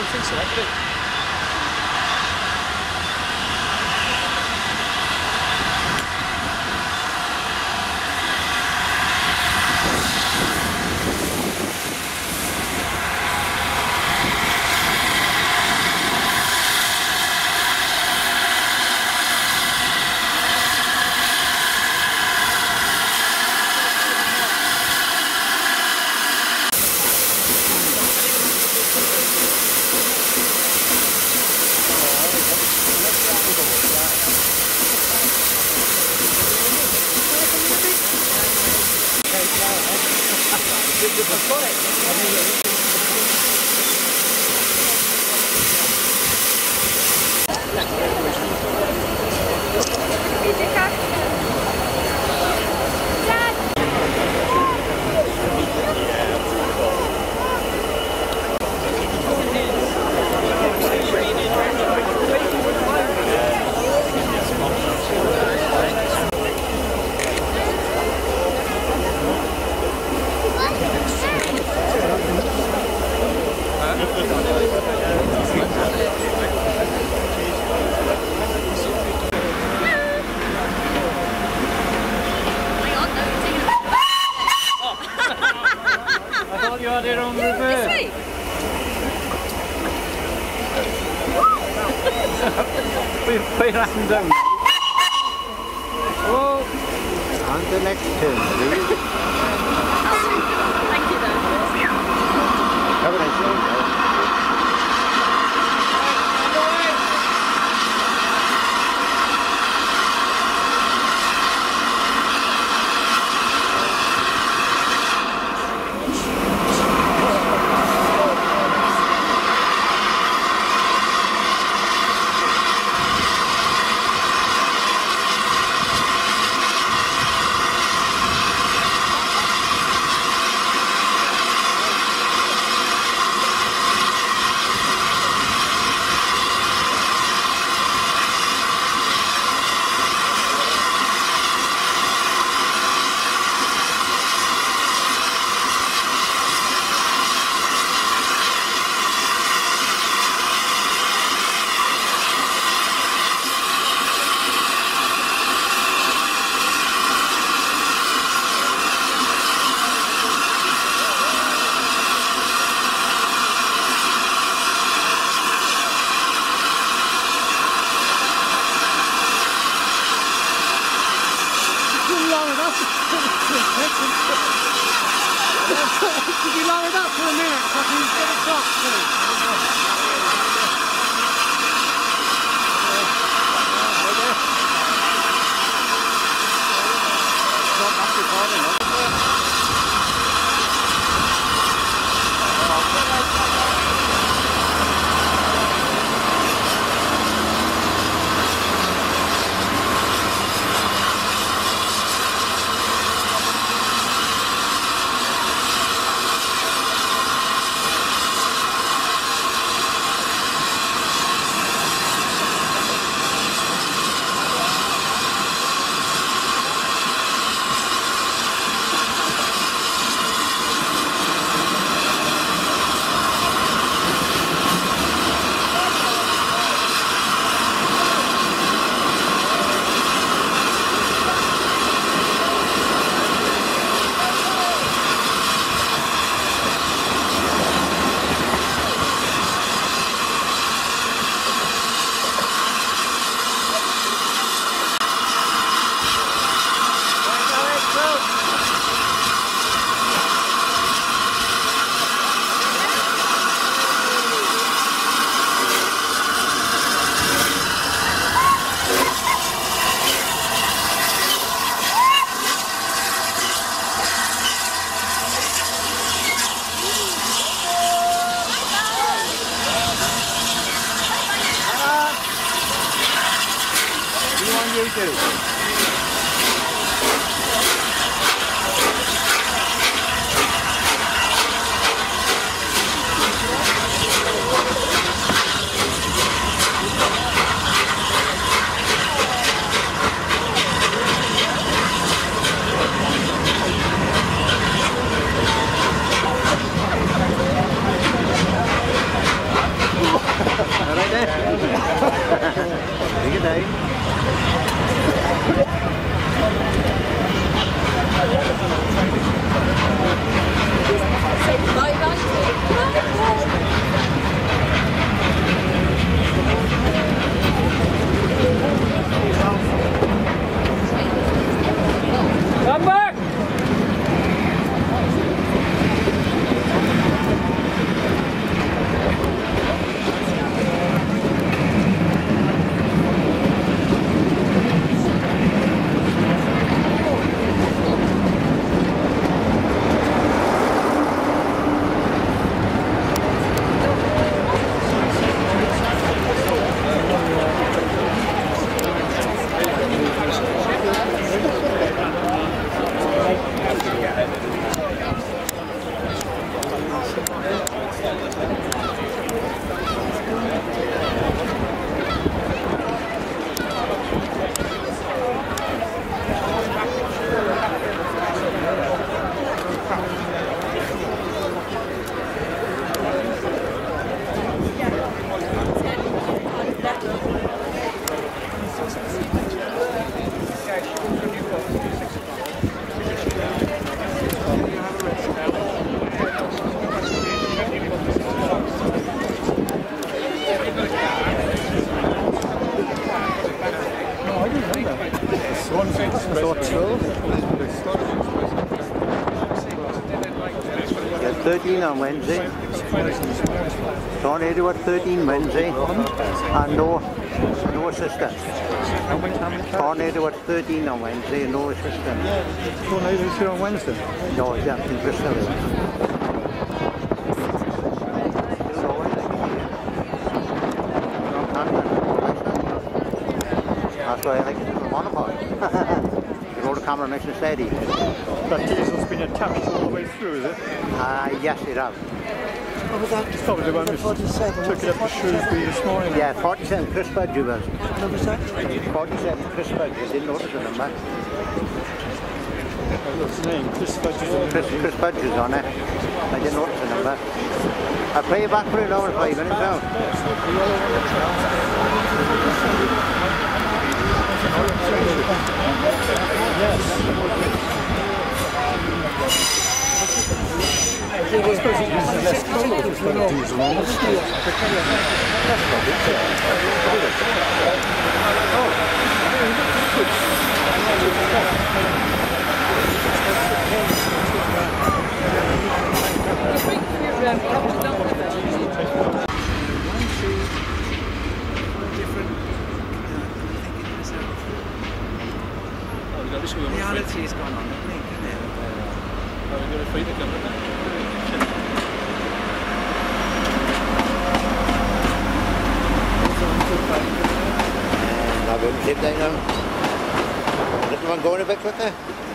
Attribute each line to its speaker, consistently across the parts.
Speaker 1: think so. That's good.
Speaker 2: We're up and down. Oh, and the next turn, please.
Speaker 3: Thank you, though.
Speaker 2: Have a nice day.
Speaker 4: Could you lower it up for a minute so I can get it up, please?
Speaker 2: 13 on Wednesday. Tornado at 13 Wednesday. And no assistance. Tornado at 13 on Wednesday and no assistance.
Speaker 4: Tornadoes here on Wednesday?
Speaker 2: No, it's up in Bristol. That's why I like to do the monopod. You roll the camera nice and steady.
Speaker 4: That diesel's been attached all the way through, is it?
Speaker 2: Yes, it has.
Speaker 1: What was that?
Speaker 4: It's probably the one that took it up to Shrewsbury this morning.
Speaker 2: Yeah, 47 Chris Budge was.
Speaker 1: What was that?
Speaker 2: 47 Chris Budge, I didn't notice the number.
Speaker 4: What's the name? Chris Budge is on it.
Speaker 2: Chris Budge is on it. I didn't notice the number. I'll play you back for an hour and 5 minutes now.
Speaker 4: Yes. I suppose it uses less coal if it's got a diesel on it.
Speaker 1: Reality is going on, isn't it?
Speaker 4: We've got to feed the camera.
Speaker 2: I'll go and sit down now. Little one going a bit quicker.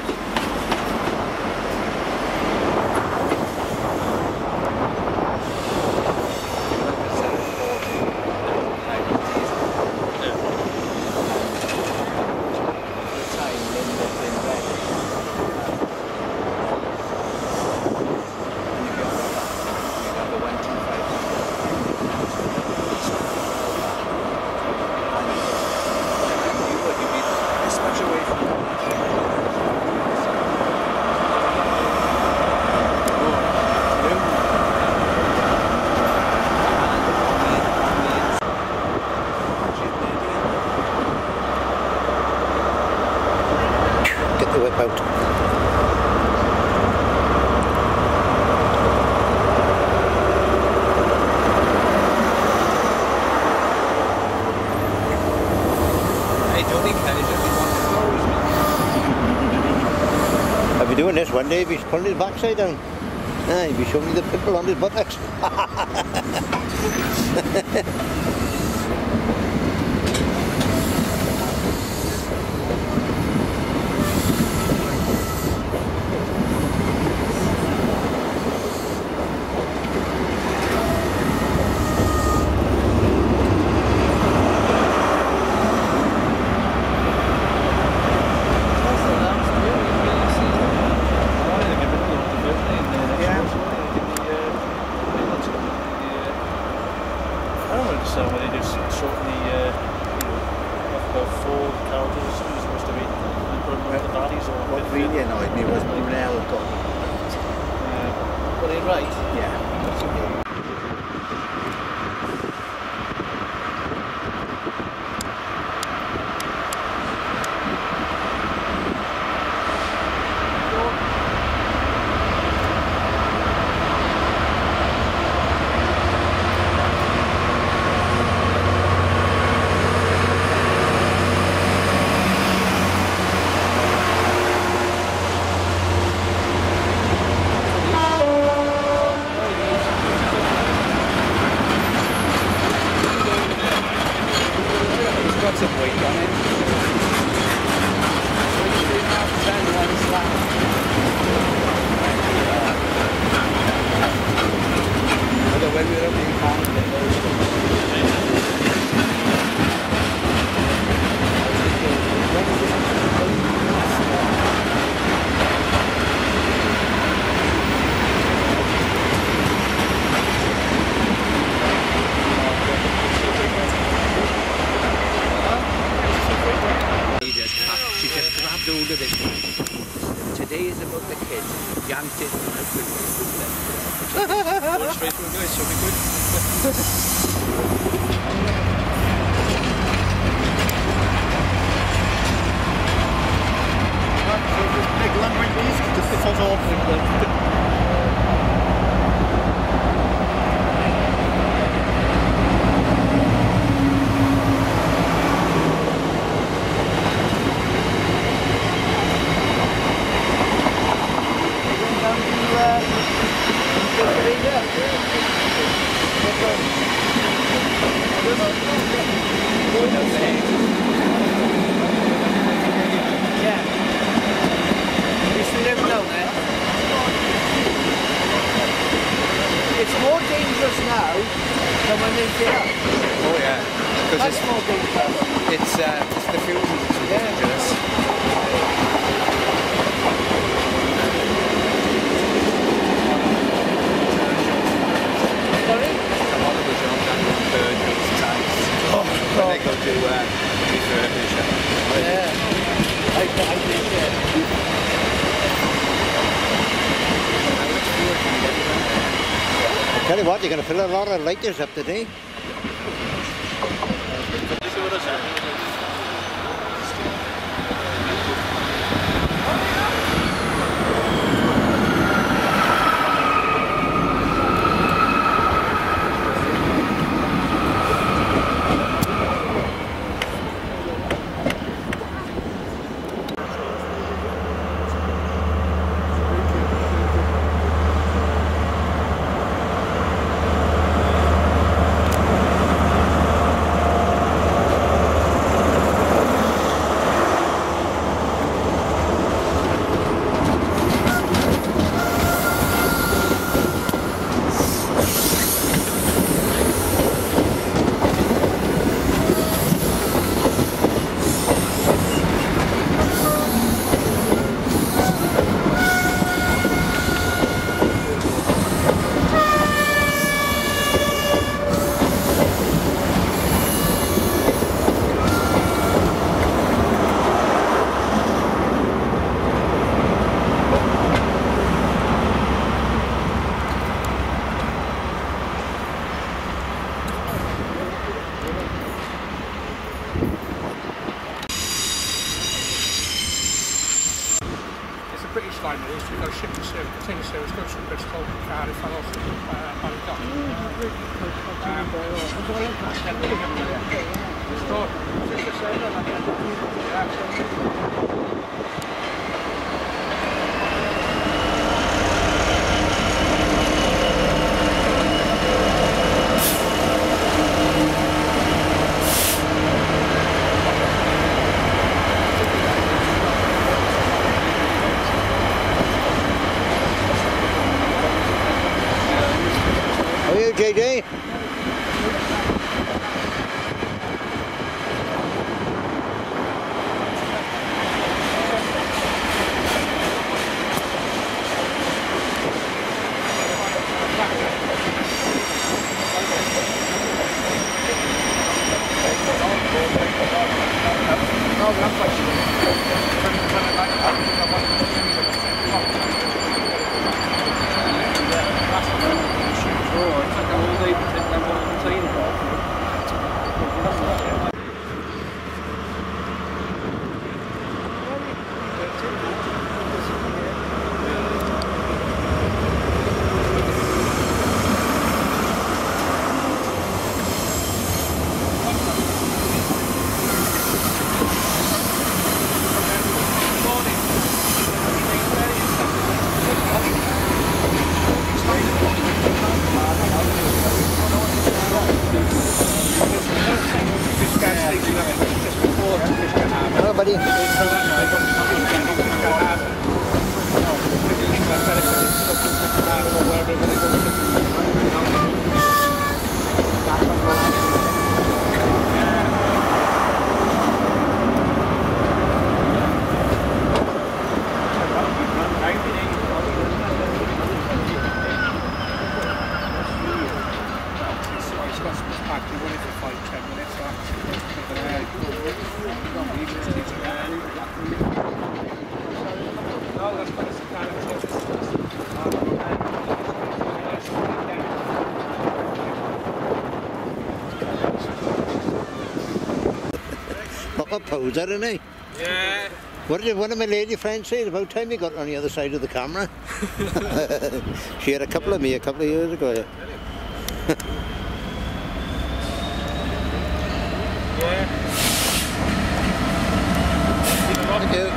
Speaker 2: I'll be doing this one day, he's pulling his backside down. He'll be showing me the pimple on his buttocks. What really annoyed me was Brunel got
Speaker 1: Got it right?
Speaker 2: yeah.
Speaker 1: Some weight on it. 3.5 10 one slap. Although when we were up in Cardiff, she just grabbed hold of this one. Today is about the kids. Yanked it and out with it. Straight through guys, so be good.
Speaker 4: Big lumber piece, just falls off.
Speaker 1: down there. Yeah. You used to live down there? It's more dangerous now than when they get up.
Speaker 3: Oh yeah. Because
Speaker 1: That's more dangerous.
Speaker 3: it's the fuel that's so dangerous.
Speaker 1: Sorry?
Speaker 3: A lot of the jobs are bird these times.
Speaker 1: Oh,
Speaker 3: When they go to refurbish it.
Speaker 1: yeah. I think
Speaker 2: Tell you what, you're going to fill a lot of lighters up today.
Speaker 4: British line it is, we go shipping service, container service, goes from Bristol, Cardiff, and also Bangkok.
Speaker 2: How are you, JJ? Hello, buddy. Proper poser, isn't he?
Speaker 3: Yeah.
Speaker 2: What did one of my lady friends say? About time he got on the other side of the camera. She had a couple of me a couple of years ago.
Speaker 3: Yeah.
Speaker 2: Thank you.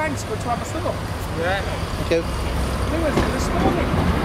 Speaker 4: thanks, but to have a fill up.
Speaker 3: Yeah.
Speaker 2: Thank you.
Speaker 4: Who was it this morning?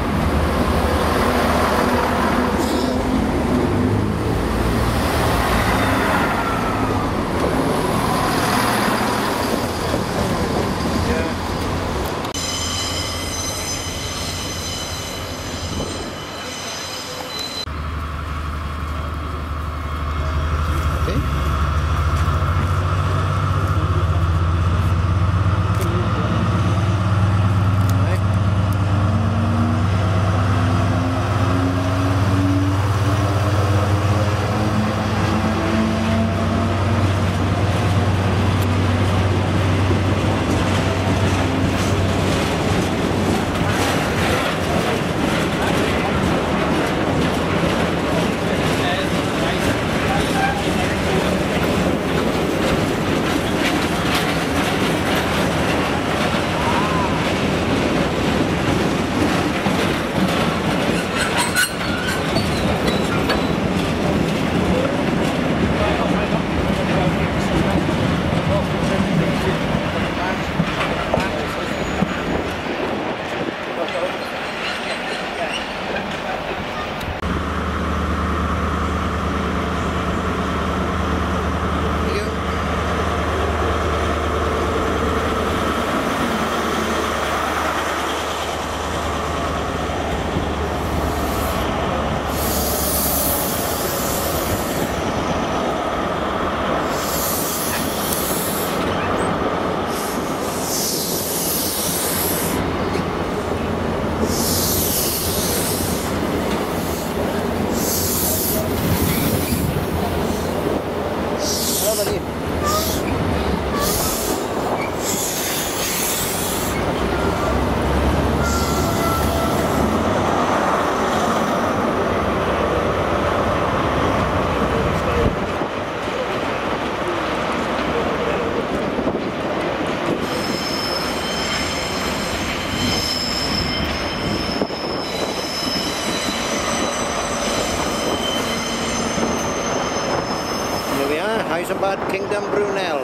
Speaker 2: Hyderabad Kingdom Brunel,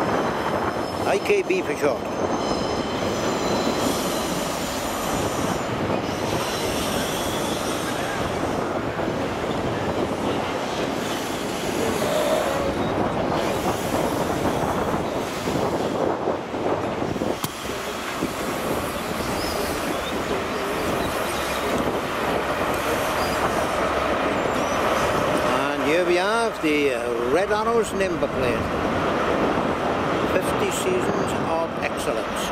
Speaker 2: IKB for short. Here we have the Red Arrows number plate. 50 seasons of excellence.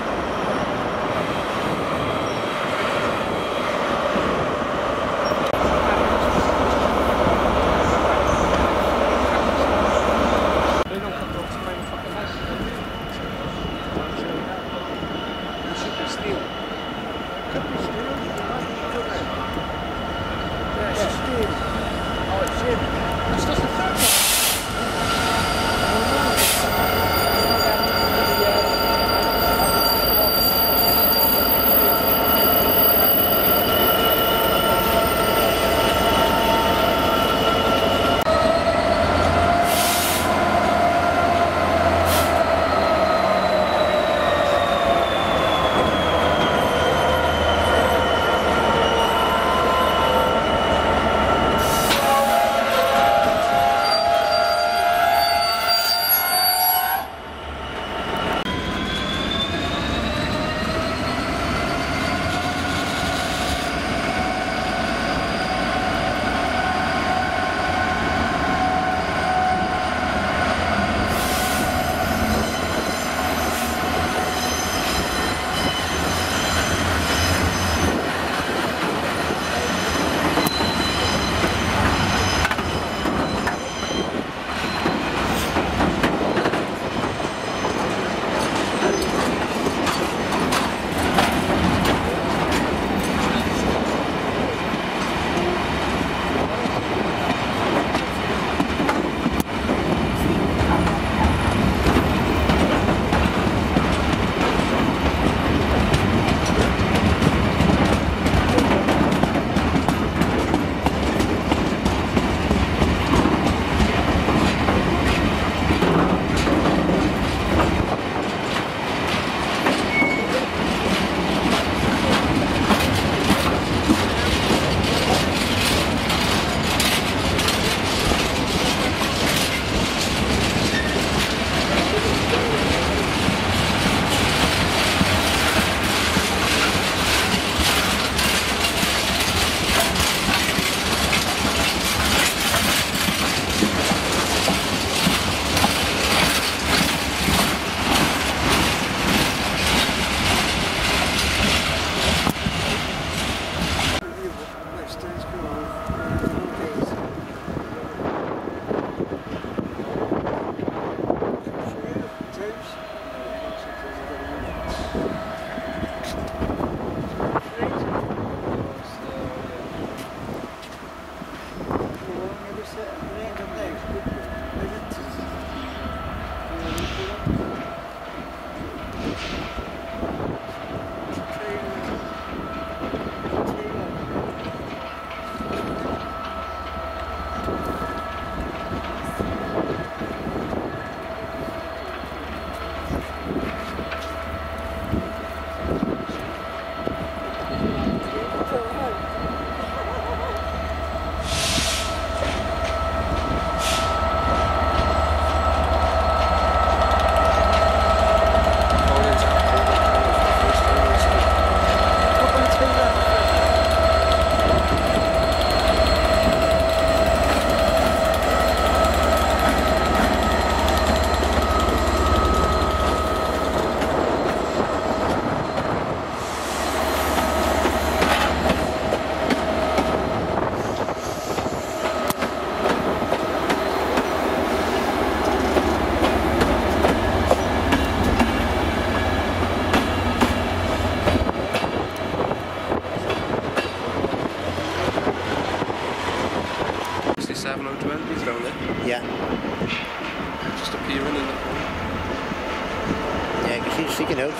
Speaker 2: he's seeking out.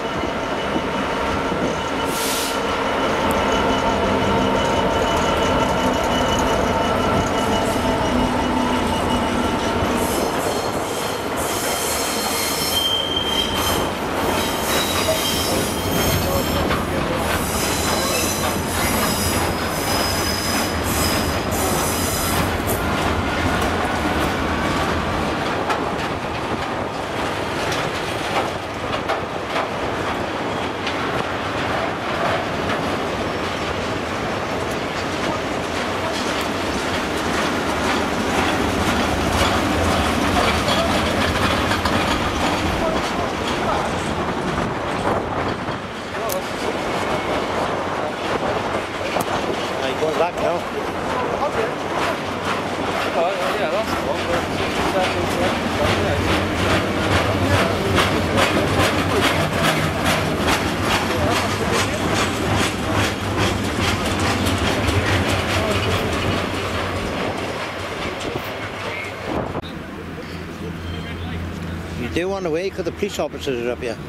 Speaker 2: Back now.
Speaker 3: Oh, yeah, that's the one.
Speaker 2: You do want to wait because the police officers are up here.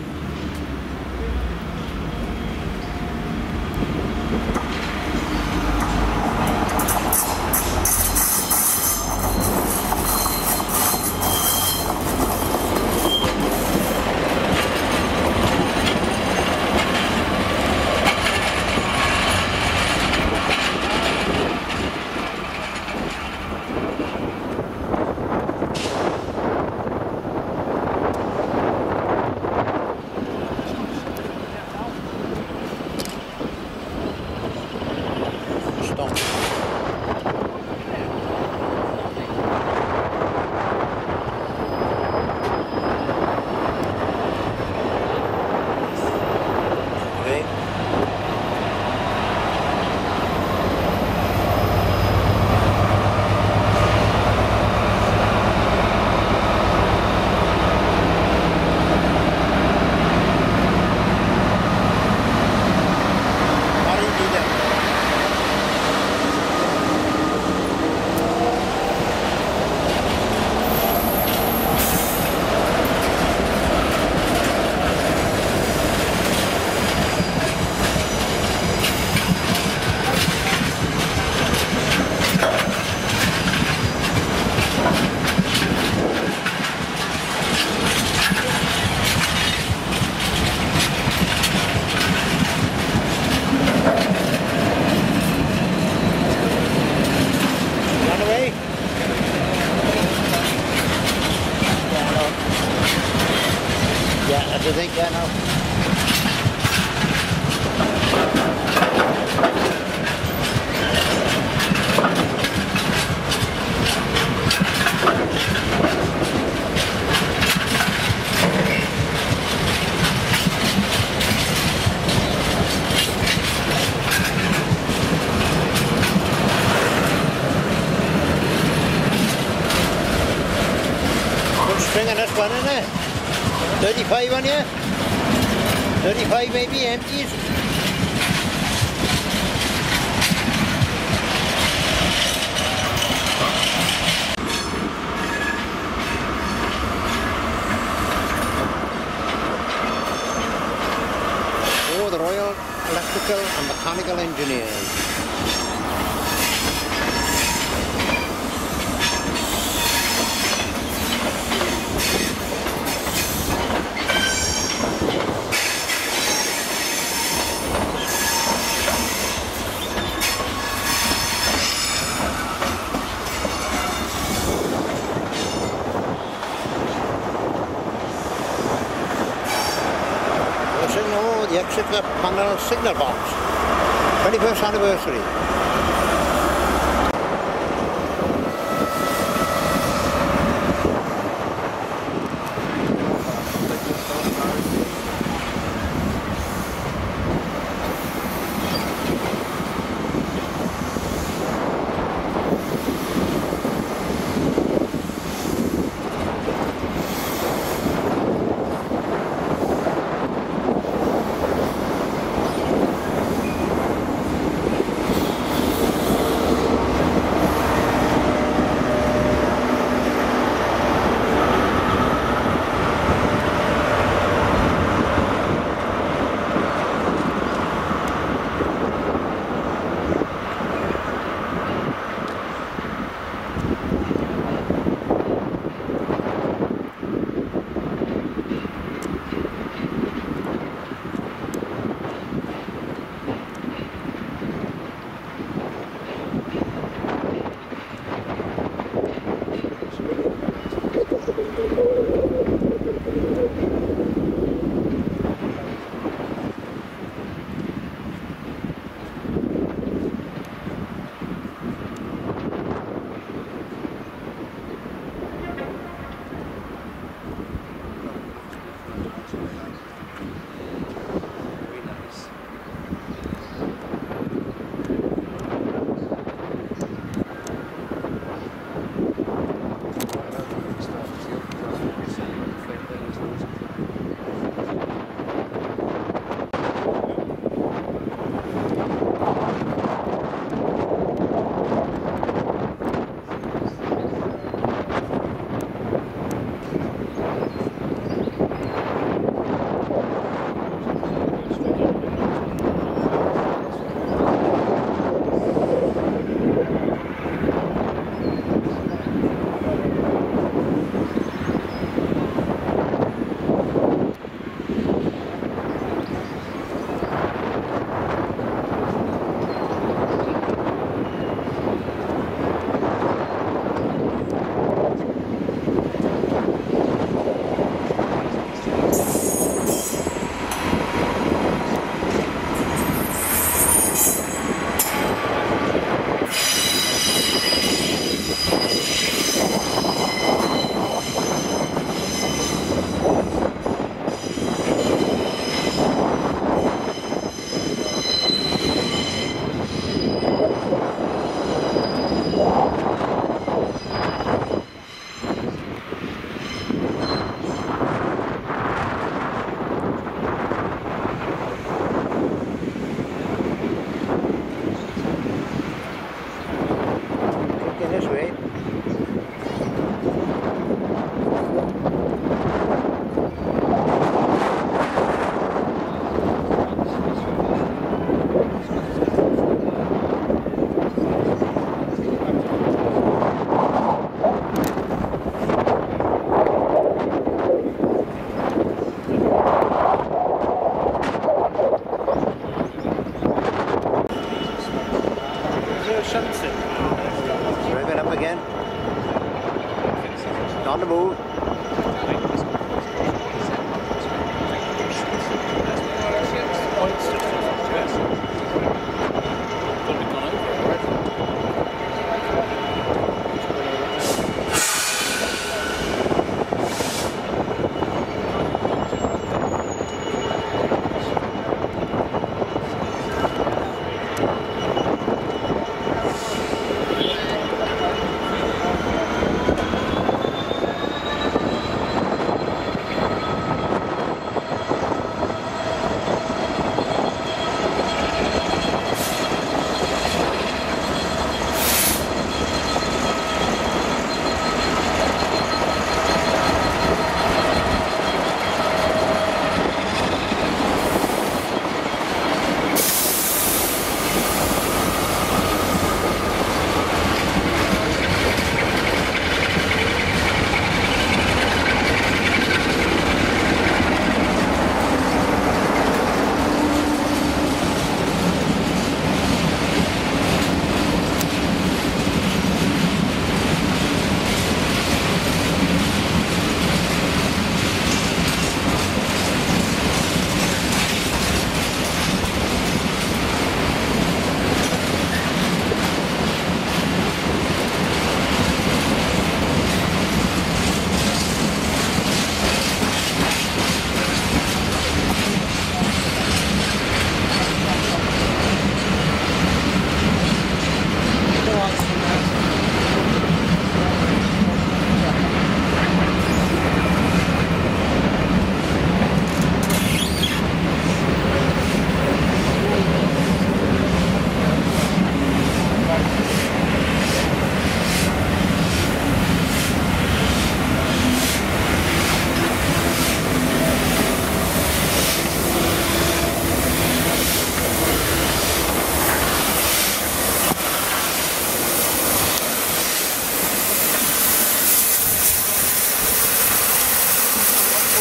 Speaker 2: I think, yeah, no. Good string on this one, isn't it? 35 on you? 35 maybe, empties? Oh, the Royal Electrical and Mechanical Engineers. The Exeter panel signal box, 21st anniversary.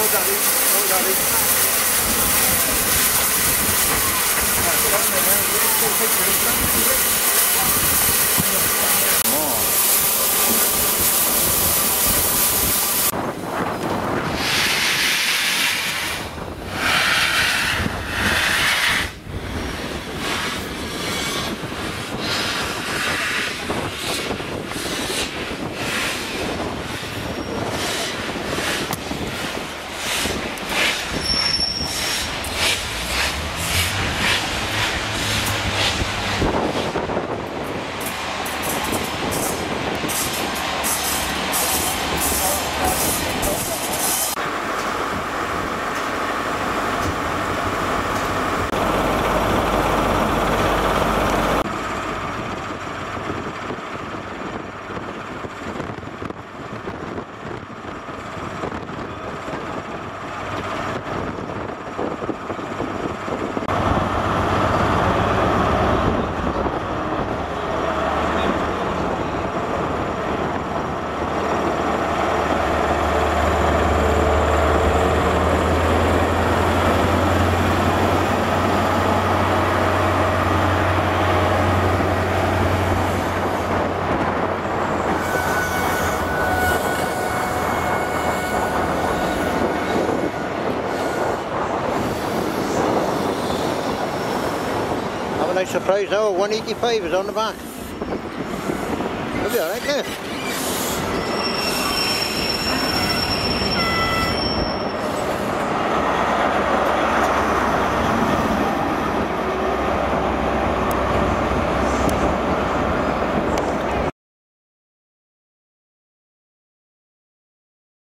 Speaker 2: Have a nice surprise now, 185 is on the back. It'll be alright there.